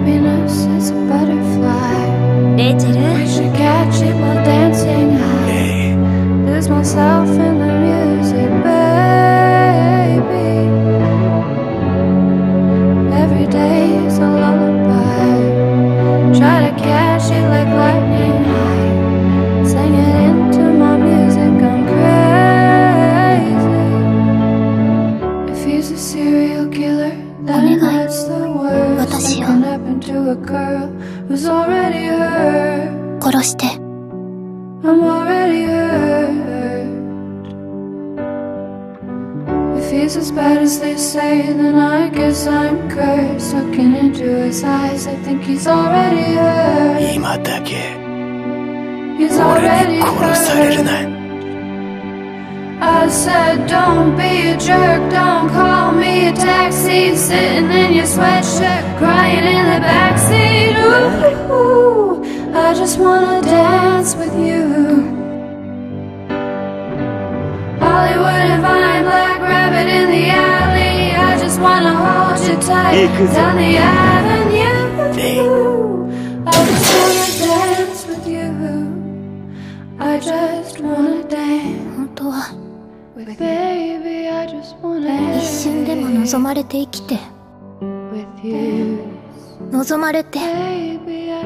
happiness is a butterfly. レイチェル We should catch it while dancing high. Lose myself in the music, baby. Every day is a lullaby. Try to catch it like lightning high. Sing it into my music, I'm crazy. If he's a serial killer, then that's the worst that can happen to a girl who's already hurt. 殺して I'm already hurt. If he's as bad as they say, then I guess I'm cursed. Looking into his eyes, I think he's already hurt. 今だけ He's 俺 already に殺される hurt. な。 I said, don't be a jerk, don't call me a taxi. Sitting in your sweatshirt, crying in the backseat. Ooh, I just wanna dance with you. Hollywood and Vine, Black Rabbit in the alley. I just wanna hold you tight down the avenue. I just wanna dance with you. I just wanna dance. 本当は With baby, I just wanna 一瞬でも望まれて生きて with you. 望まれて Baby, I